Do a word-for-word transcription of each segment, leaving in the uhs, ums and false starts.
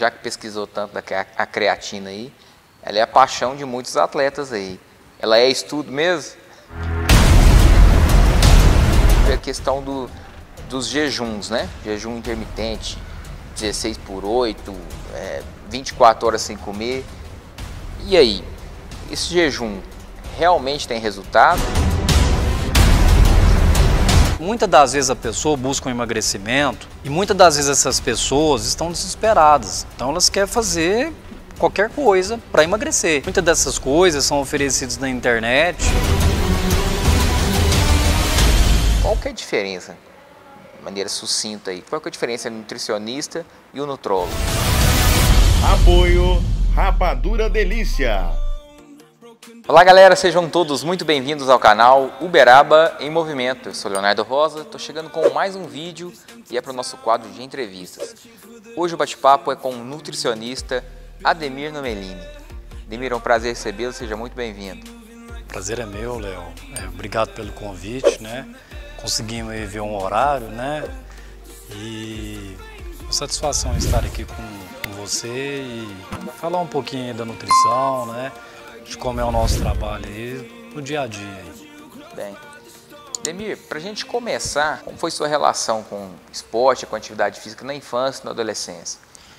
já que pesquisou tanto da a creatina aí, ela é a paixão de muitos atletas aí. Ela é estudo mesmo? A questão do, dos jejuns, né? Jejum intermitente, dezesseis por oito, é, vinte e quatro horas sem comer. E aí, esse jejum realmente tem resultado? Muitas das vezes a pessoa busca um emagrecimento e muitas das vezes essas pessoas estão desesperadas. Então elas querem fazer qualquer coisa para emagrecer. Muitas dessas coisas são oferecidas na internet. Qual que é a diferença, de maneira sucinta aí, qual que é a diferença entre o nutricionista e o nutrólogo? Apoio Rapadura Delícia. Olá galera, sejam todos muito bem-vindos ao canal Uberaba em Movimento. Eu sou Leonardo Rosa, estou chegando com mais um vídeo e é para o nosso quadro de entrevistas. Hoje o bate-papo é com o nutricionista Ademir Nomelini. Ademir, é um prazer recebê-lo, seja muito bem-vindo. Prazer é meu, Léo. É, obrigado pelo convite, né? Conseguimos ver um horário, né? E uma satisfação estar aqui com, com você e falar um pouquinho da nutrição, né? De como é o nosso trabalho aí, no dia a dia. Bem, Ademir, para a gente começar, como foi sua relação com esporte, com atividade física na infância e na adolescência?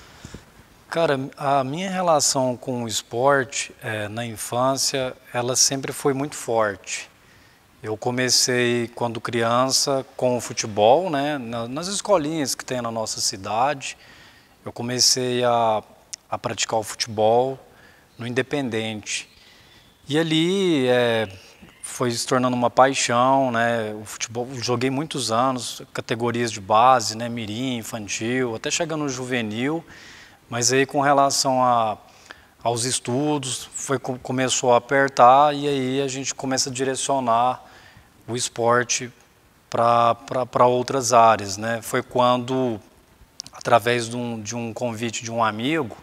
Cara, a minha relação com o esporte é, na infância, ela sempre foi muito forte. Eu comecei quando criança com o futebol, né, nas escolinhas que tem na nossa cidade. Eu comecei a, a praticar o futebol no Independente. E ali é, foi se tornando uma paixão, né? O futebol, joguei muitos anos, categorias de base, né? Mirim, infantil, até chegando no juvenil. Mas aí com relação a, aos estudos, foi, começou a apertar e aí a gente começa a direcionar o esporte para outras áreas, né? Foi quando, através de um, de um convite de um amigo,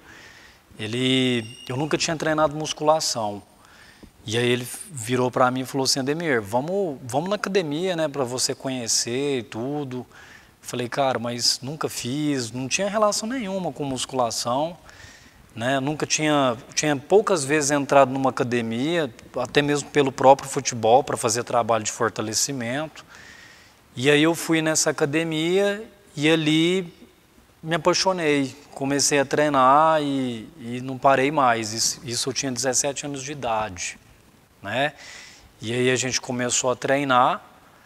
ele, eu nunca tinha treinado musculação. E aí ele virou para mim e falou assim: Ademir, vamos, vamos na academia, né, para você conhecer e tudo. Falei, cara, mas nunca fiz, não tinha relação nenhuma com musculação, né? Nunca tinha, tinha poucas vezes entrado numa academia, até mesmo pelo próprio futebol, para fazer trabalho de fortalecimento. E aí eu fui nessa academia e ali me apaixonei, comecei a treinar e, e não parei mais. Isso, isso eu tinha dezessete anos de idade, né? E aí a gente começou a treinar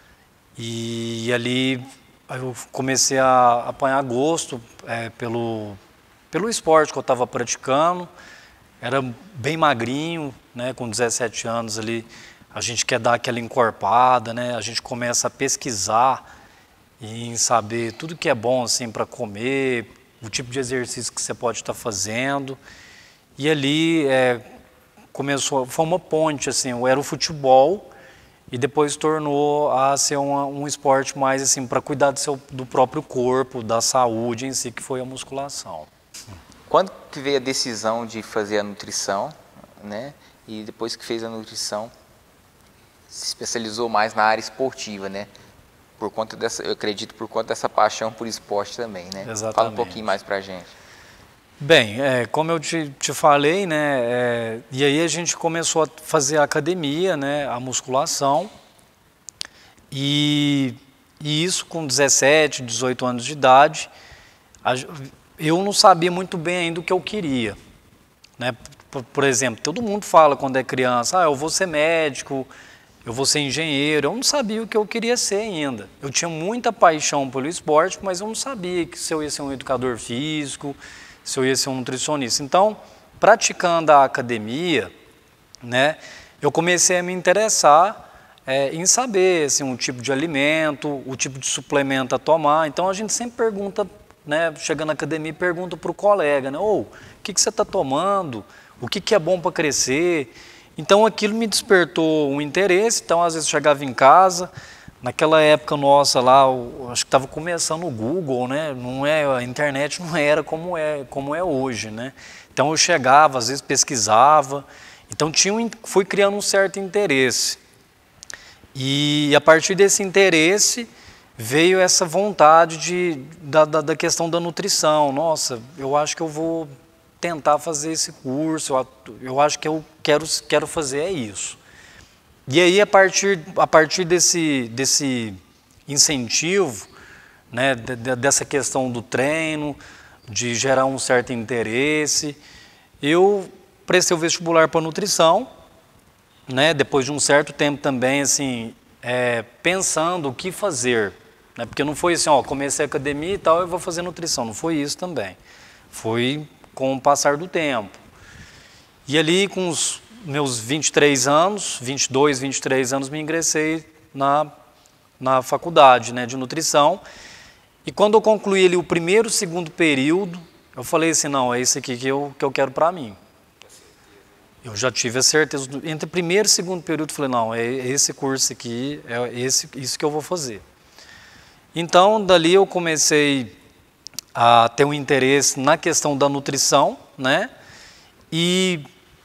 e, e ali eu comecei a apanhar gosto é, pelo, pelo esporte que eu estava praticando. Era bem magrinho, né? Com dezessete anos ali, a gente quer dar aquela encorpada, né? A gente começa a pesquisar em saber tudo que é bom assim para comer, o tipo de exercício que você pode estar fazendo. E ali é, começou, foi uma ponte, assim, era o futebol e depois tornou a ser uma, um esporte mais assim para cuidar do, seu, do próprio corpo, da saúde em si, que foi a musculação. Quando que veio a decisão de fazer a nutrição, né? E depois que fez a nutrição, se especializou mais na área esportiva, né? Por conta dessa, eu acredito por conta dessa paixão por esporte também, né? Exatamente. Fala um pouquinho mais pra gente. Bem, é, como eu te, te falei, né, é, e aí a gente começou a fazer a academia, né, a musculação, e, e isso com dezessete, dezoito anos de idade, a, eu não sabia muito bem ainda o que eu queria, né? Por, por exemplo, todo mundo fala quando é criança, ah, eu vou ser médico, eu vou ser engenheiro. Eu não sabia o que eu queria ser ainda. Eu tinha muita paixão pelo esporte, mas eu não sabia que se eu ia ser um educador físico, se eu ia ser um nutricionista. Então, praticando a academia, né, eu comecei a me interessar é, em saber assim, um tipo de alimento, o tipo de suplemento a tomar. Então, a gente sempre pergunta, né, chegando na academia, pergunta para o colega, né, ou, o que, que você está tomando? O que, que é bom para crescer? Então aquilo me despertou um interesse, então às vezes eu chegava em casa, naquela época nossa lá, eu acho que estava começando o Google, né? Não é, a internet não era como é, como é hoje, né? Então eu chegava, às vezes pesquisava, então tinha um, fui criando um certo interesse. E a partir desse interesse, veio essa vontade de, da, da, da questão da nutrição. Nossa, eu acho que eu vou tentar fazer esse curso, eu, eu acho que eu quero, quero fazer é isso. E aí, a partir, a partir desse, desse incentivo, né, de, de, dessa questão do treino, de gerar um certo interesse, eu prestei o vestibular para nutrição, né, depois de um certo tempo também, assim, é, pensando o que fazer, né, porque não foi assim, ó, comecei a academia e tal, eu vou fazer nutrição, não foi isso também, foi com o passar do tempo. E ali, com os meus vinte e três anos, vinte e dois, vinte e três anos, me ingressei na, na faculdade, né, de nutrição. E quando eu concluí ali o primeiro, segundo período, eu falei assim, não, é isso aqui que eu, que eu quero para mim. Eu já tive a certeza, entre primeiro e segundo período, eu falei, não, é esse curso aqui, é esse, isso que eu vou fazer. Então, dali eu comecei a ter um interesse na questão da nutrição, né? E,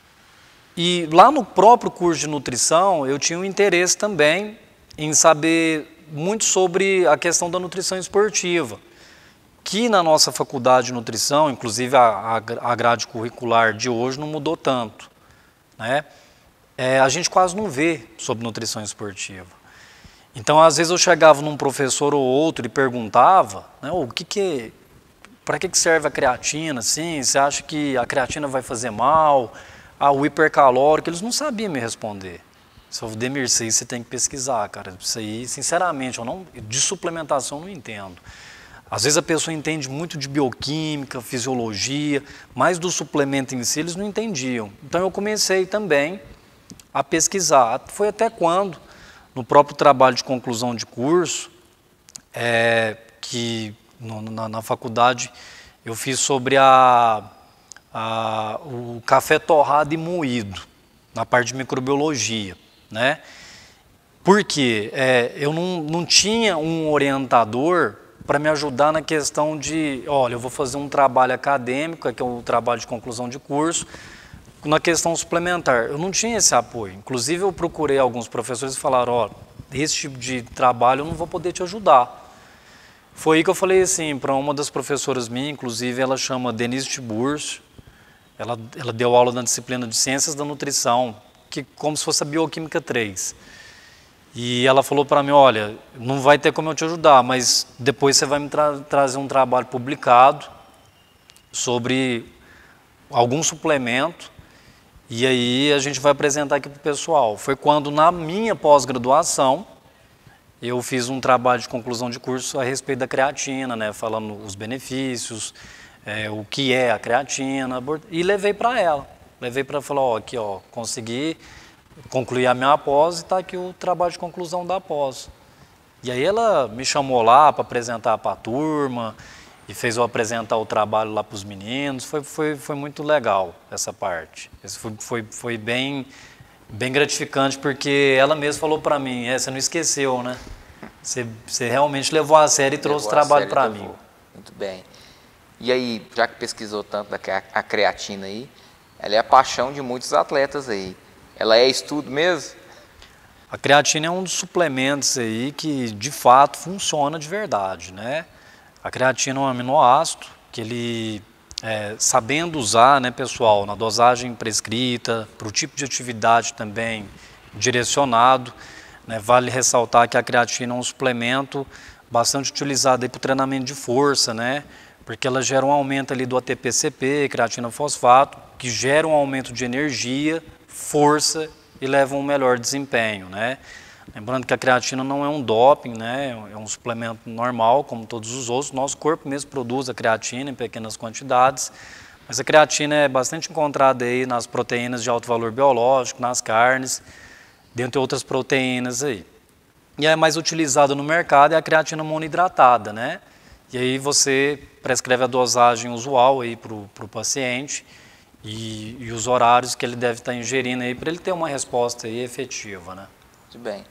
e lá no próprio curso de nutrição, eu tinha um interesse também em saber muito sobre a questão da nutrição esportiva, que na nossa faculdade de nutrição, inclusive a, a grade curricular de hoje não mudou tanto, né? É, a gente quase não vê sobre nutrição esportiva. Então, às vezes eu chegava num professor ou outro e perguntava, né, o que que, para que que serve a creatina, assim? Você acha que a creatina vai fazer mal? Ah, o hipercalórico, eles não sabiam me responder. Se eu Demir, isso aí você tem que pesquisar, cara. Isso aí, sinceramente, eu não, de suplementação eu não entendo. Às vezes a pessoa entende muito de bioquímica, fisiologia, mas do suplemento em si eles não entendiam. Então eu comecei também a pesquisar. Foi até quando, no próprio trabalho de conclusão de curso, é, que no, na, na faculdade eu fiz sobre a, a, o café torrado e moído, na parte de microbiologia, né? Porque é, eu não, não tinha um orientador para me ajudar na questão de, olha, eu vou fazer um trabalho acadêmico, que é o trabalho de conclusão de curso, na questão suplementar. Eu não tinha esse apoio. Inclusive, eu procurei alguns professores e falaram, ó, esse tipo de trabalho eu não vou poder te ajudar. Foi aí que eu falei assim, para uma das professoras minhas, inclusive ela chama Denise Tiburcio, ela, ela deu aula na disciplina de Ciências da Nutrição, que como se fosse a Bioquímica três. E ela falou para mim, olha, não vai ter como eu te ajudar, mas depois você vai me tra trazer um trabalho publicado sobre algum suplemento e aí a gente vai apresentar aqui para o pessoal. Foi quando, na minha pós-graduação, eu fiz um trabalho de conclusão de curso a respeito da creatina, né, falando os benefícios, é, o que é a creatina, e levei para ela. Levei para ela e falei, ó, aqui, ó, consegui concluir a minha pós e está aqui o trabalho de conclusão da pós. E aí ela me chamou lá para apresentar para a turma e fez eu apresentar o trabalho lá para os meninos. Foi, foi, foi muito legal essa parte. Isso foi, foi, foi bem, bem gratificante porque ela mesma falou para mim, é, você não esqueceu, né? Você, você realmente levou a sério e trouxe o trabalho para mim. Muito bem. E aí, já que pesquisou tanto da a creatina aí, ela é a paixão de muitos atletas aí. Ela é estudo mesmo? A creatina é um dos suplementos aí que de fato funciona de verdade, né? A creatina é um aminoácido que ele, é, sabendo usar, né, pessoal, na dosagem prescrita, para o tipo de atividade também direcionado, né, vale ressaltar que a creatina é um suplemento bastante utilizado para o treinamento de força, né? Porque ela gera um aumento ali do A T P C P, creatina fosfato, que gera um aumento de energia, força e leva a um melhor desempenho, né? Lembrando que a creatina não é um doping, né? É um suplemento normal, como todos os outros. Nosso corpo mesmo produz a creatina em pequenas quantidades, mas a creatina é bastante encontrada aí nas proteínas de alto valor biológico, nas carnes, dentre outras proteínas aí. E a mais utilizada no mercado é a creatina monoidratada, né? E aí você prescreve a dosagem usual aí para o paciente, E, e os horários que ele deve estar ingerindo aí para ele ter uma resposta aí efetiva, né? Muito bem.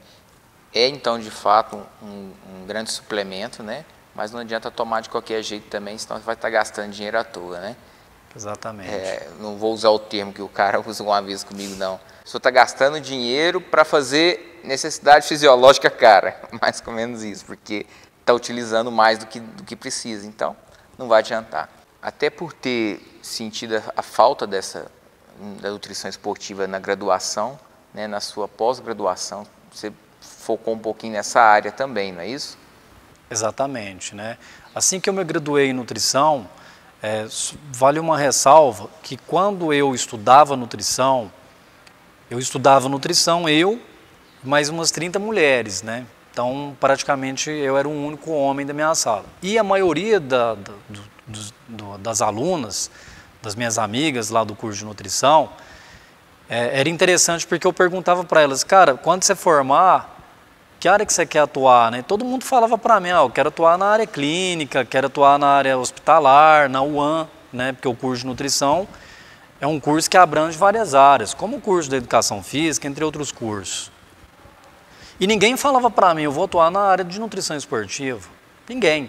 É então de fato um, um grande suplemento, né? Mas não adianta tomar de qualquer jeito também, senão você vai estar gastando dinheiro à toa, né? Exatamente. É, não vou usar o termo que o cara usa uma vez comigo, não. A pessoa está gastando dinheiro para fazer necessidade fisiológica cara, mais ou menos isso, porque está utilizando mais do que, do que precisa, então não vai adiantar. Até por ter sentido a, a falta dessa da nutrição esportiva na graduação, né, na sua pós-graduação, você focou um pouquinho nessa área também, não é isso? Exatamente, né? Assim que eu me graduei em nutrição, é, vale uma ressalva que quando eu estudava nutrição, eu estudava nutrição, eu e mais umas trinta mulheres, né? Então, praticamente, eu era o único homem da minha sala. E a maioria da, da, do, do, do, das alunas, das minhas amigas lá do curso de nutrição, é, era interessante porque eu perguntava para elas, cara, quando você formar, que área que você quer atuar, né? Todo mundo falava para mim, ah, eu quero atuar na área clínica, quero atuar na área hospitalar, na U A M, né? Porque o curso de nutrição é um curso que abrange várias áreas, como o curso de educação física, entre outros cursos. E ninguém falava para mim, eu vou atuar na área de nutrição esportiva. Ninguém.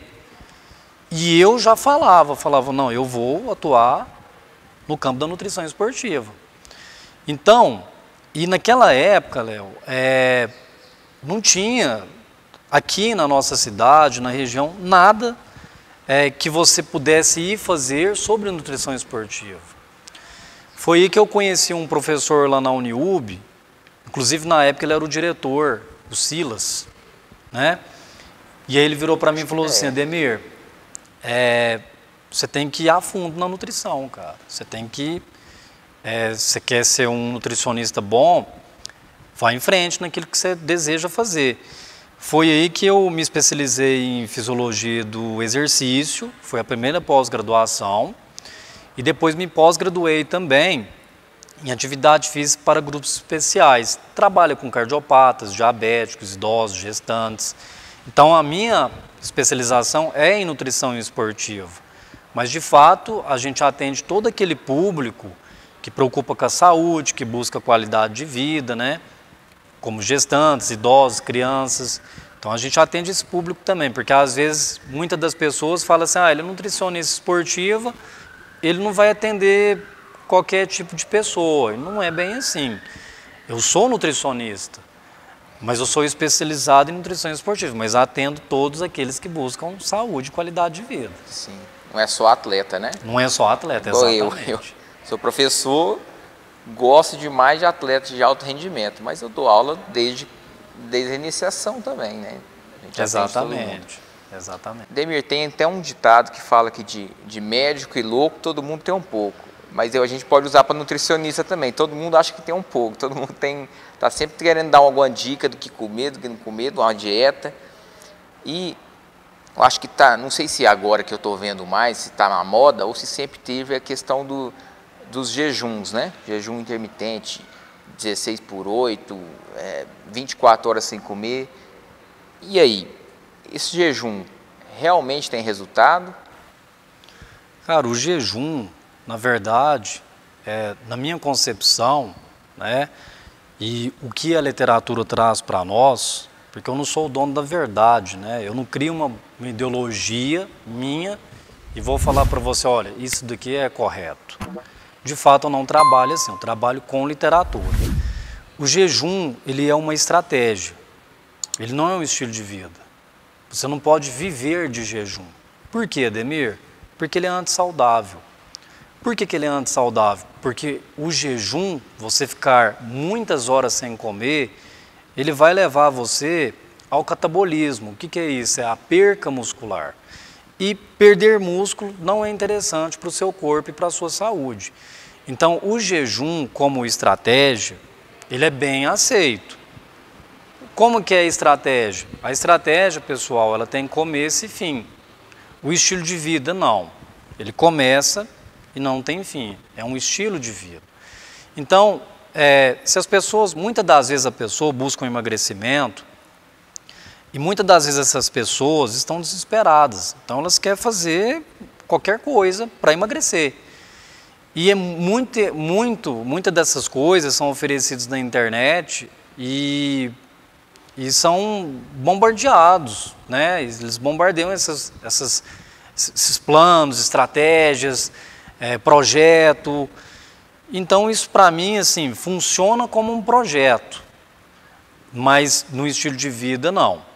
E eu já falava, falava, não, eu vou atuar no campo da nutrição esportiva. Então, e naquela época, Léo, é, não tinha aqui na nossa cidade, na região, nada é, que você pudesse ir fazer sobre nutrição esportiva. Foi aí que eu conheci um professor lá na Uniub, inclusive na época ele era o diretor, o Silas, né? E aí ele virou para mim e falou assim, Ademir, é, você tem que ir a fundo na nutrição, cara. Você tem que, é, você quer ser um nutricionista bom, vá em frente naquilo que você deseja fazer. Foi aí que eu me especializei em fisiologia do exercício, foi a primeira pós-graduação, e depois me pós-graduei também em atividade física para grupos especiais. Trabalho com cardiopatas, diabéticos, idosos, gestantes. Então a minha especialização é em nutrição esportiva. Mas de fato a gente atende todo aquele público que preocupa com a saúde, que busca qualidade de vida, né? Como gestantes, idosos, crianças. Então a gente atende esse público também, porque às vezes muitas das pessoas falam assim, ah, ele é nutricionista esportiva, ele não vai atender qualquer tipo de pessoa. E não é bem assim. Eu sou nutricionista, mas eu sou especializado em nutrição esportiva, mas atendo todos aqueles que buscam saúde e qualidade de vida. Sim, não é só atleta, né? Não é só atleta, exatamente. Eu, eu sou professor, gosto demais de atletas de alto rendimento, mas eu dou aula desde, desde a iniciação também, né? A gente exatamente, exatamente. Ademir, tem até um ditado que fala que de, de médico e louco todo mundo tem um pouco. Mas eu, a gente pode usar para nutricionista também. Todo mundo acha que tem um pouco, todo mundo tem, tá sempre querendo dar alguma dica do que comer, do que não comer, de uma dieta. E eu acho que tá, não sei se agora que eu estou vendo mais, se está na moda ou se sempre teve a questão do, dos jejuns, né? Jejum intermitente, dezesseis por oito, é, vinte e quatro horas sem comer. E aí, esse jejum realmente tem resultado? Cara, o jejum, na verdade, é, na minha concepção, né, e o que a literatura traz para nós, porque eu não sou o dono da verdade, né, eu não crio uma, uma ideologia minha e vou falar para você, olha, isso daqui é correto. De fato, eu não trabalho assim, eu trabalho com literatura. O jejum, ele é uma estratégia, ele não é um estilo de vida. Você não pode viver de jejum. Por quê, Ademir? Porque ele é antissaudável. Por que que ele é antissaudável? Porque o jejum, você ficar muitas horas sem comer, ele vai levar você ao catabolismo. O que que é isso? É a perca muscular. E perder músculo não é interessante para o seu corpo e para a sua saúde. Então, o jejum como estratégia, ele é bem aceito. Como que é a estratégia? A estratégia, pessoal, ela tem começo e fim. O estilo de vida, não. Ele começa e não tem fim. É um estilo de vida. Então, é, se as pessoas, muitas das vezes a pessoa busca um emagrecimento, e muitas das vezes essas pessoas estão desesperadas. Então, elas querem fazer qualquer coisa para emagrecer. E é muito, muito, muitas dessas coisas são oferecidas na internet e, e são bombardeados, né? Eles bombardeiam essas, essas, esses planos, estratégias, é, projeto. Então, isso para mim, assim, funciona como um projeto, mas no estilo de vida, não.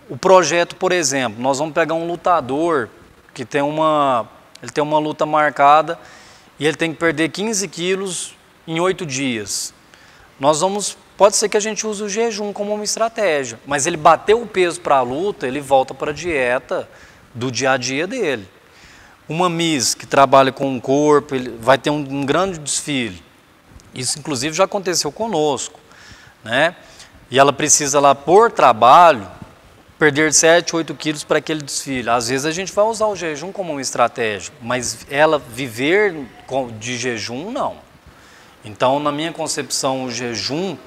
O projeto, por exemplo, nós vamos pegar um lutador que tem uma, ele tem uma luta marcada e ele tem que perder quinze quilos em oito dias. Nós vamos, pode ser que a gente use o jejum como uma estratégia, mas ele bateu o peso para a luta, ele volta para a dieta do dia a dia dele. Uma Miss que trabalha com o corpo, ele vai ter um, um grande desfile. Isso, inclusive, já aconteceu conosco, né? E ela precisa lá, por trabalho, perder sete, oito quilos para aquele desfile. Às vezes a gente vai usar o jejum como uma estratégia, mas ela viver de jejum, não. Então, na minha concepção, o jejum,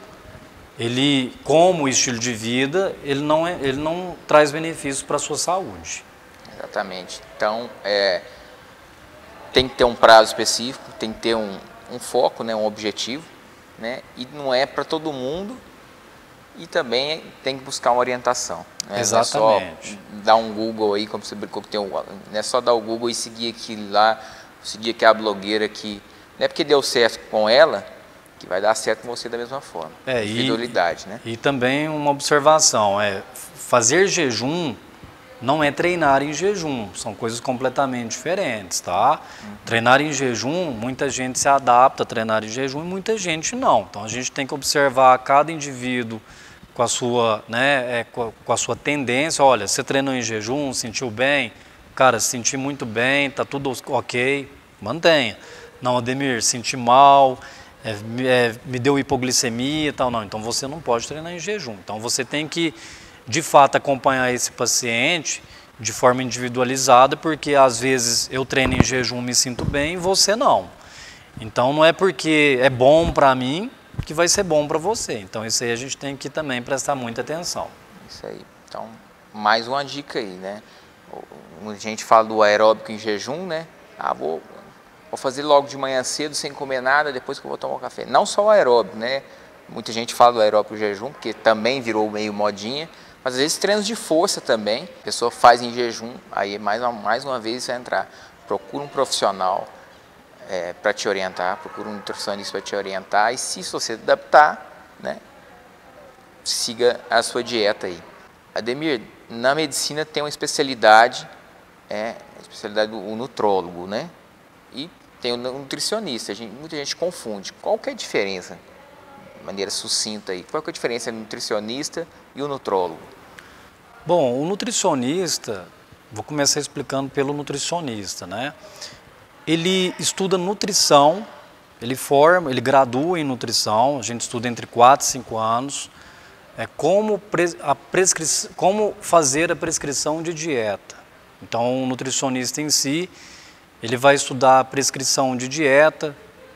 ele, como estilo de vida, ele não, é, ele não traz benefícios para a sua saúde. Exatamente. Então, é, tem que ter um prazo específico, tem que ter um, um foco, né, um objetivo, né, e não é para todo mundo, e também tem que buscar uma orientação. Né? Exatamente. Não é só dar um Google aí, como você brincou, que tem um, não é só dar o Google e seguir aquilo lá, seguir aquela blogueira que... Não é porque deu certo com ela que vai dar certo com você da mesma forma. É, individualidade, e, né? E também uma observação, é fazer jejum não é treinar em jejum, são coisas completamente diferentes, tá? Uhum. Treinar em jejum, muita gente se adapta a treinar em jejum e muita gente não. Então a gente tem que observar cada indivíduo com a sua, né, é, com, a, com a sua tendência. Olha, você treinou em jejum, sentiu bem? Cara, senti muito bem, tá tudo ok, mantenha. Não, Ademir, senti mal, é, é, me deu hipoglicemia e tal, não. Então você não pode treinar em jejum. Então você tem que, de fato, acompanhar esse paciente de forma individualizada, porque às vezes eu treino em jejum, me sinto bem, e você não. Então não é porque é bom para mim que vai ser bom para você. Então isso aí a gente tem que também prestar muita atenção. Isso aí. Então, mais uma dica aí, né? Muita gente fala do aeróbico em jejum, né? Ah, vou, vou fazer logo de manhã cedo, sem comer nada, depois que eu vou tomar um café. Não só o aeróbico, né? Muita gente fala do aeróbico em jejum, porque também virou meio modinha. Mas às vezes treinos de força também, a pessoa faz em jejum, aí mais uma, mais uma vez você vai entrar. Procura um profissional é, para te orientar, procura um nutricionista para te orientar, e se você adaptar, né, siga a sua dieta aí. Ademir, na medicina tem uma especialidade, é, a especialidade do nutrólogo, né? E tem o nutricionista, a gente, muita gente confunde. Qual que é a diferença? De maneira sucinta aí, qual que é a diferença entre o nutricionista e o nutrólogo? Bom, o nutricionista, vou começar explicando pelo nutricionista, né? Ele estuda nutrição, ele forma, ele gradua em nutrição, a gente estuda entre quatro e cinco anos, é como, pres, a prescri, como fazer a prescrição de dieta. Então, o nutricionista em si, ele vai estudar a prescrição de dieta,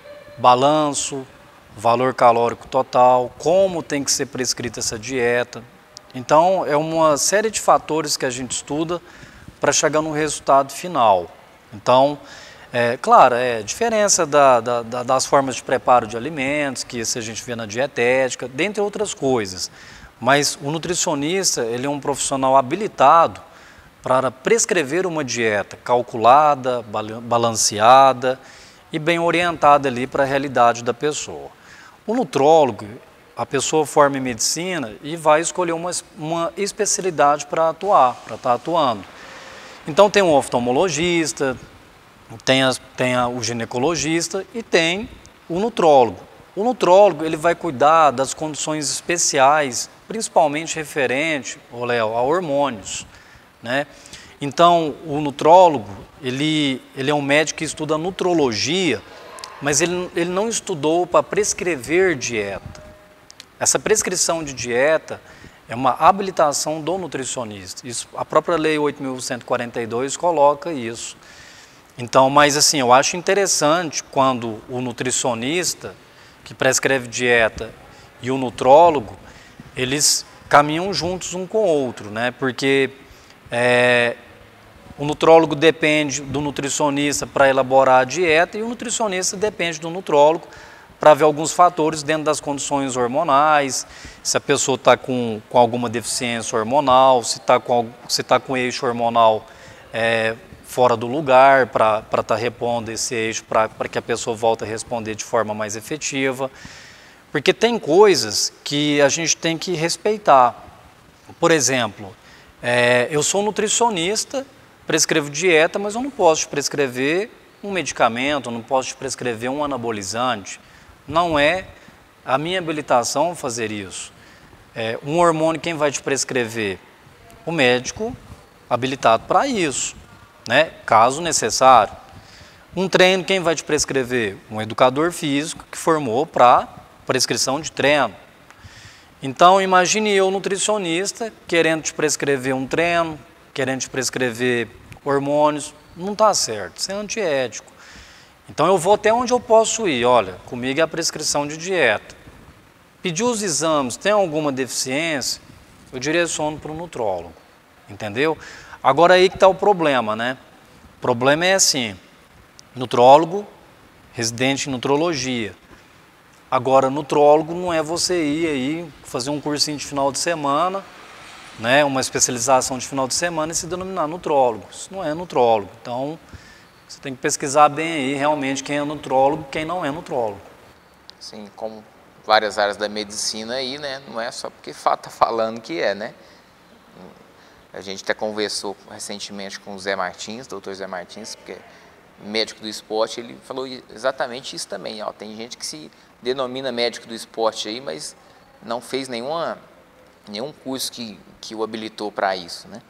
balanço, valor calórico total, como tem que ser prescrita essa dieta. Então, é uma série de fatores que a gente estuda para chegar no resultado final. Então, é claro, é diferença da, da, das formas de preparo de alimentos, que isso a gente vê na dietética, dentre outras coisas. Mas o nutricionista, ele é um profissional habilitado para prescrever uma dieta calculada, balanceada e bem orientada ali para a realidade da pessoa. O nutrólogo, a pessoa forma em medicina e vai escolher uma, uma especialidade para atuar, para estar atuando. Então tem um oftalmologista, tem, a, tem a, o ginecologista e tem o nutrólogo. O nutrólogo, ele vai cuidar das condições especiais, principalmente referente, ô Léo, a hormônios, né? Então, o nutrólogo, ele, ele é um médico que estuda nutrologia, mas ele, ele não estudou para prescrever dieta. Essa prescrição de dieta é uma habilitação do nutricionista. Isso, a própria Lei oito mil cento e quarenta e dois coloca isso. Então, mas assim, eu acho interessante quando o nutricionista que prescreve dieta e o nutrólogo, eles caminham juntos um com o outro, né? Porque é, o nutrólogo depende do nutricionista para elaborar a dieta e o nutricionista depende do nutrólogo para ver alguns fatores dentro das condições hormonais, se a pessoa está com, com alguma deficiência hormonal, se está com, se tá com eixo hormonal é, fora do lugar, para estar tá repondo esse eixo, para que a pessoa volte a responder de forma mais efetiva. Porque tem coisas que a gente tem que respeitar. Por exemplo, É, eu sou nutricionista, prescrevo dieta, mas eu não posso te prescrever um medicamento, eu não posso te prescrever um anabolizante. Não é a minha habilitação fazer isso. É, um hormônio, quem vai te prescrever? O médico habilitado para isso, né? Caso necessário. Um treino, quem vai te prescrever? Um educador físico que formou para prescrição de treino. Então, imagine eu, nutricionista, querendo te prescrever um treino, querendo te prescrever hormônios. Não está certo, isso é antiético. Então, eu vou até onde eu posso ir. Olha, comigo é a prescrição de dieta. Pedir os exames, tem alguma deficiência, eu direciono para o nutrólogo, entendeu? Agora aí que está o problema, né? O problema é assim, nutrólogo, residente em nutrologia. Agora, nutrólogo não é você ir aí fazer um cursinho de final de semana, né? Uma especialização de final de semana e se denominar nutrólogo. Isso não é nutrólogo. Então, você tem que pesquisar bem aí realmente quem é nutrólogo e quem não é nutrólogo. Sim, como várias áreas da medicina aí, né? Não é só porque está falando que é, né? A gente até conversou recentemente com o Zé Martins, doutor Zé Martins, porque médico do esporte, ele falou exatamente isso também. Ó, tem gente que se denomina médico do esporte aí, mas não fez nenhuma, nenhum curso que, que o habilitou para isso, né?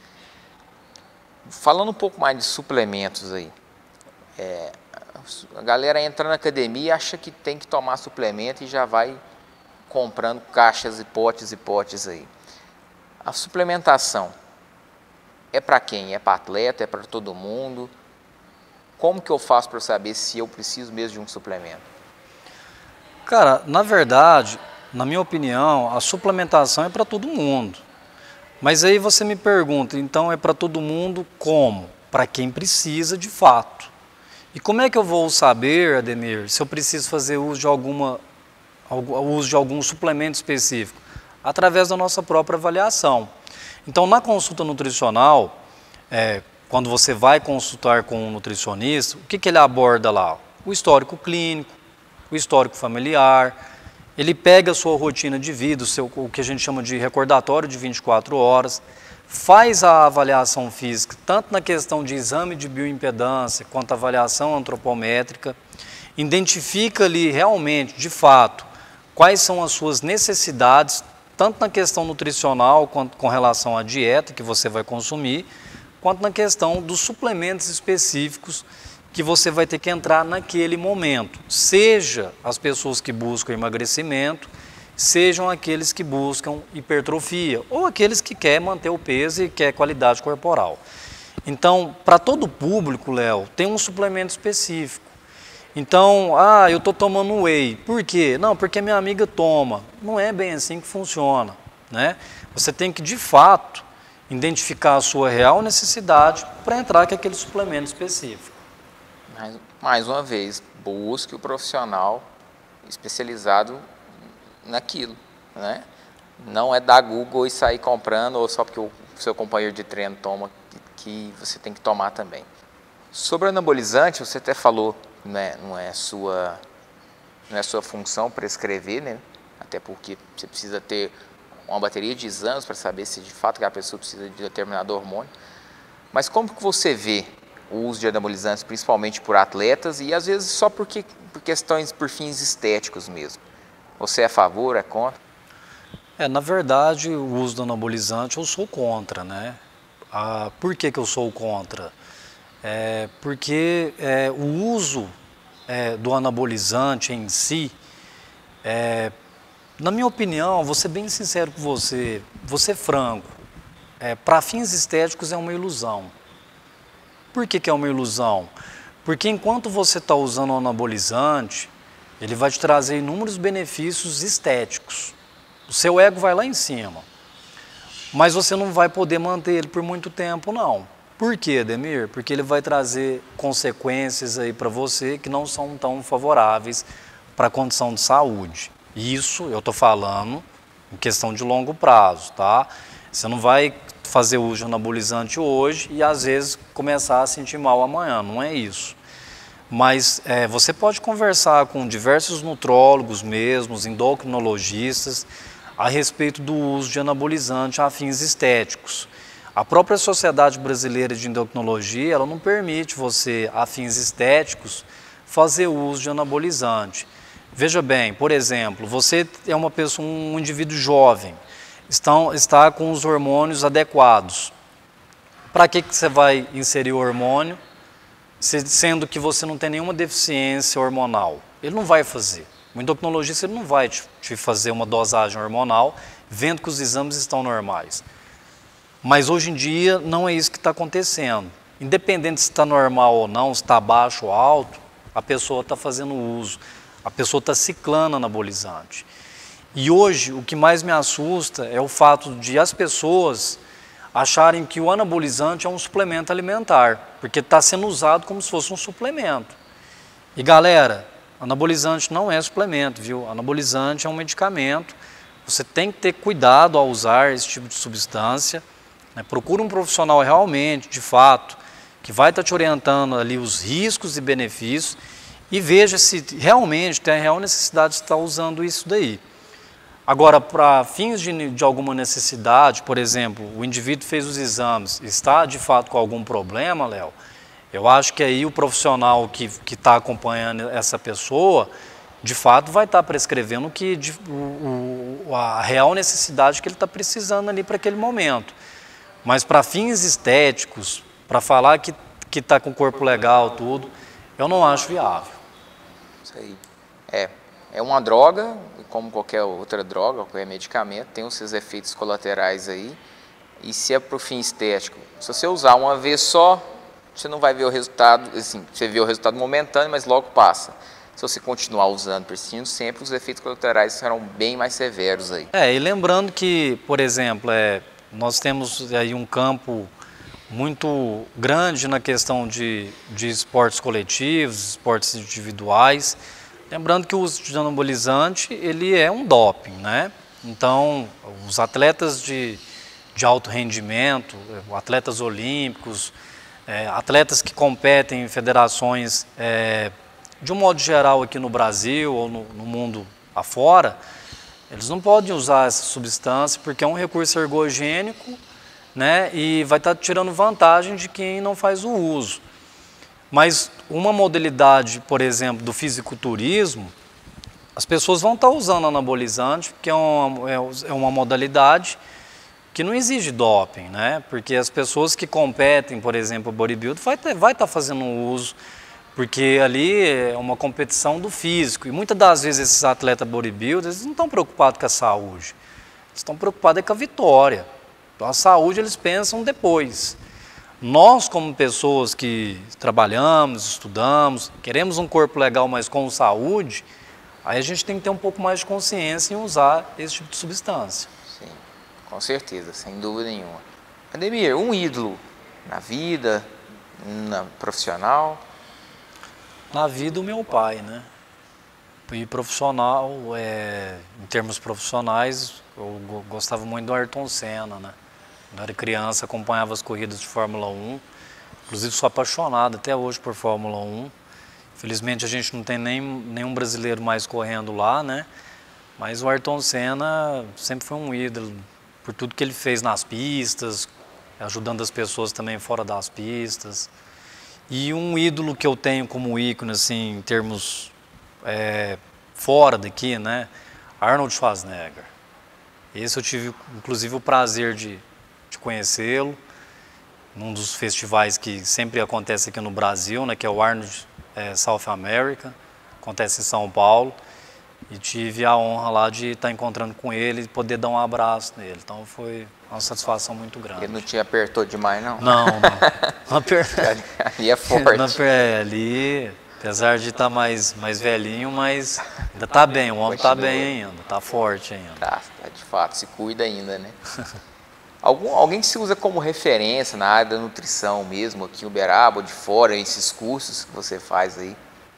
Falando um pouco mais de suplementos aí, é, a galera entra na academia e acha que tem que tomar suplemento e já vai comprando caixas e potes e potes aí. A suplementação é para quem? É para atleta? É para todo mundo? Como que eu faço para saber se eu preciso mesmo de um suplemento? Cara, na verdade, na minha opinião, a suplementação é para todo mundo. Mas aí você me pergunta, então é para todo mundo como? Para quem precisa de fato. E como é que eu vou saber, Ademir, se eu preciso fazer uso de, alguma, uso de algum suplemento específico? Através da nossa própria avaliação. Então, na consulta nutricional, é, quando você vai consultar com um nutricionista, o que, que ele aborda lá? O histórico clínico, o histórico familiar, ele pega a sua rotina de vida, o, seu, o que a gente chama de recordatório de vinte e quatro horas, faz a avaliação física, tanto na questão de exame de bioimpedância, quanto a avaliação antropométrica, identifica ali realmente, de fato, quais são as suas necessidades, tanto na questão nutricional, quanto com relação à dieta que você vai consumir, quanto na questão dos suplementos específicos que você vai ter que entrar naquele momento. Seja as pessoas que buscam emagrecimento, sejam aqueles que buscam hipertrofia, ou aqueles que querem manter o peso e querem qualidade corporal. Então, para todo público, Léo, tem um suplemento específico. Então, ah, eu estou tomando whey. Por quê? Não, porque minha amiga toma. Não é bem assim que funciona, né? Você tem que, de fato, identificar a sua real necessidade para entrar com aquele suplemento específico. Mais, mais uma vez, busque o profissional especializado naquilo, né? Não é dar Google e sair comprando, ou só porque o seu companheiro de treino toma, que, que você tem que tomar também. Sobre o anabolizante, você até falou, né, não é sua, não é sua função prescrever, né? Até porque você precisa ter uma bateria de exames para saber se de fato que a pessoa precisa de determinado hormônio. Mas como que você vê o uso de anabolizantes, principalmente por atletas, e às vezes só porque, por questões, por fins estéticos mesmo? Você é a favor, é contra? É, na verdade, o uso do anabolizante eu sou contra, né? Ah, por que que eu sou contra? É, porque é, o uso é, do anabolizante em si, é, na minha opinião, vou ser bem sincero com você, vou ser franco, é, para fins estéticos é uma ilusão. Por que que é uma ilusão? Porque enquanto você está usando o anabolizante, ele vai te trazer inúmeros benefícios estéticos. O seu ego vai lá em cima, mas você não vai poder manter ele por muito tempo, não. Por quê, Ademir? Porque ele vai trazer consequências aí para você que não são tão favoráveis para a condição de saúde. Isso eu estou falando em questão de longo prazo, tá? Você não vai fazer uso de anabolizante hoje e às vezes começar a sentir mal amanhã, não é isso. Mas é, você pode conversar com diversos nutrólogos mesmos, endocrinologistas, a respeito do uso de anabolizante a fins estéticos. A própria Sociedade Brasileira de Endocrinologia, ela não permite você, a fins estéticos, fazer uso de anabolizante. Veja bem, por exemplo, você é uma pessoa, um indivíduo jovem, está, está com os hormônios adequados. Para que, que você vai inserir o hormônio, sendo que você não tem nenhuma deficiência hormonal? Ele não vai fazer. O endocrinologista ele não vai te, te fazer uma dosagem hormonal, vendo que os exames estão normais. Mas hoje em dia não é isso que está acontecendo. Independente se está normal ou não, se está baixo ou alto, a pessoa está fazendo uso, a pessoa está ciclando anabolizante. E hoje o que mais me assusta é o fato de as pessoas acharem que o anabolizante é um suplemento alimentar, porque está sendo usado como se fosse um suplemento. E galera, anabolizante não é suplemento, viu? Anabolizante é um medicamento, você tem que ter cuidado ao usar esse tipo de substância. Procura um profissional realmente, de fato, que vai estar te orientando ali os riscos e benefícios e veja se realmente tem a real necessidade de estar usando isso daí. Agora, para fins de, de alguma necessidade, por exemplo, o indivíduo fez os exames, está de fato com algum problema, Léo, eu acho que aí o profissional que está acompanhando essa pessoa, de fato vai estar prescrevendo que, de, o, o, a real necessidade que ele está precisando ali para aquele momento. Mas para fins estéticos, para falar que que está com o corpo legal, tudo, eu não acho viável. Isso aí. É, é uma droga, como qualquer outra droga, qualquer medicamento, tem os seus efeitos colaterais aí. E se é para o fim estético, se você usar uma vez só, você não vai ver o resultado, assim, você vê o resultado momentâneo, mas logo passa. Se você continuar usando, persistindo sempre, os efeitos colaterais serão bem mais severos aí. É, e lembrando que, por exemplo, é, nós temos aí um campo muito grande na questão de, de esportes coletivos, esportes individuais. Lembrando que o uso de anabolizante, ele é um doping, né? Então, os atletas de, de alto rendimento, atletas olímpicos, é, atletas que competem em federações, é, de um modo geral aqui no Brasil ou no, no mundo afora, eles não podem usar essa substância porque é um recurso ergogênico, né, e vai estar tirando vantagem de quem não faz o uso. Mas uma modalidade, por exemplo, do fisiculturismo, as pessoas vão estar usando anabolizante, porque é uma, é uma modalidade que não exige doping, né? Porque as pessoas que competem, por exemplo, bodybuilding, vai, ter, vai estar fazendo uso, porque ali é uma competição do físico. E muitas das vezes esses atletas bodybuilders não estão preocupados com a saúde, eles estão preocupados com a vitória. Então a saúde eles pensam depois. Nós, como pessoas que trabalhamos, estudamos, queremos um corpo legal, mas com saúde, aí a gente tem que ter um pouco mais de consciência em usar esse tipo de substância. Sim, com certeza, sem dúvida nenhuma. Ademir, um ídolo na vida, na profissional? Na vida, o meu pai, né? E profissional, é, em termos profissionais, eu gostava muito do Ayrton Senna, né? Quando eu era criança, acompanhava as corridas de Fórmula um, inclusive sou apaixonado até hoje por Fórmula um. Infelizmente a gente não tem nem, nenhum brasileiro mais correndo lá, né? Mas o Ayrton Senna sempre foi um ídolo por tudo que ele fez nas pistas, ajudando as pessoas também fora das pistas. E um ídolo que eu tenho como ícone, assim, em termos é, fora daqui, né? Arnold Schwarzenegger. Esse eu tive, inclusive, o prazer de de conhecê-lo, num dos festivais que sempre acontece aqui no Brasil, né, que é o Arnold é, South America, acontece em São Paulo, e tive a honra lá de estar encontrando com ele e poder dar um abraço nele, então foi uma satisfação muito grande. Ele não te apertou demais, não? Não, não. não apertou. Ali é forte. Não, é, ali, apesar de estar mais, mais velhinho, mas ainda está bem, o homem está bem ainda, está forte ainda. Tá, tá, de fato, se cuida ainda, né? Algum, alguém que se usa como referência na área da nutrição mesmo, aqui em Uberaba, ou de fora, esses cursos que você faz aí?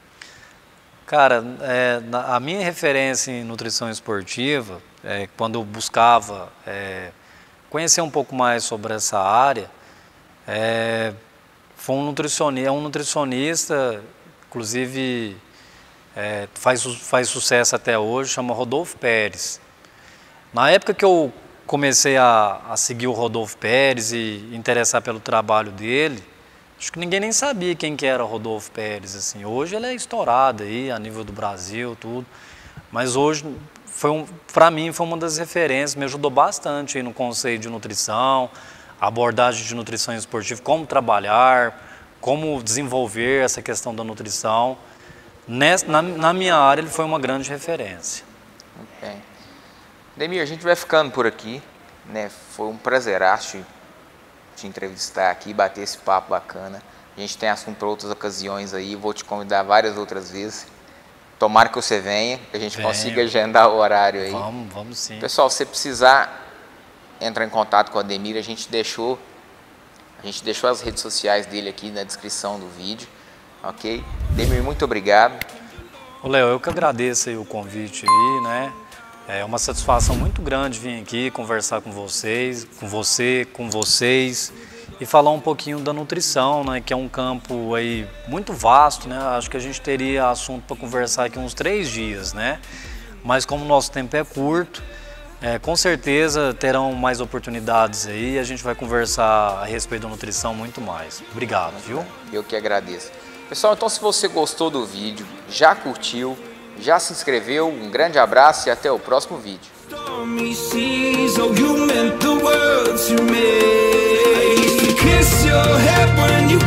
Cara, é, na, a minha referência em nutrição esportiva, é, quando eu buscava é, conhecer um pouco mais sobre essa área, é, foi um nutricionista, é um nutricionista, inclusive é, faz, faz sucesso até hoje, chama Rodolfo Pérez. Na época que eu comecei a, a seguir o Rodolfo Pérez e interessar pelo trabalho dele, acho que ninguém nem sabia quem que era o Rodolfo Pérez, assim. Hoje ele é estourado aí, a nível do Brasil, tudo. Mas hoje, foi um, para mim, foi uma das referências, me ajudou bastante aí no conceito de nutrição, abordagem de nutrição esportiva, como trabalhar, como desenvolver essa questão da nutrição. Nessa, na, na minha área, ele foi uma grande referência. Muito bem. Demir, a gente vai ficando por aqui, né? Foi um prazeraço te entrevistar aqui, bater esse papo bacana. A gente tem assunto para outras ocasiões aí, vou te convidar várias outras vezes. Tomara que você venha, que a gente Venho. consiga agendar o horário aí. Vamos, vamos sim. Pessoal, se você precisar entrar em contato com o Ademir, a gente deixou, a gente deixou as redes sociais dele aqui na descrição do vídeo, ok? Ademir, muito obrigado. Ô, Léo, eu que agradeço aí o convite aí, né? É uma satisfação muito grande vir aqui conversar com vocês, com você, com vocês e falar um pouquinho da nutrição, né? Que é um campo aí muito vasto, né? Acho que a gente teria assunto para conversar aqui uns três dias, né? Mas como o nosso tempo é curto, é, com certeza terão mais oportunidades aí e a gente vai conversar a respeito da nutrição muito mais. Obrigado, viu? Eu que agradeço. Pessoal, então se você gostou do vídeo, já curtiu, já se inscreveu, um grande abraço e até o próximo vídeo. Stormy seas, oh, you meant the world to me. I used to kiss your head when you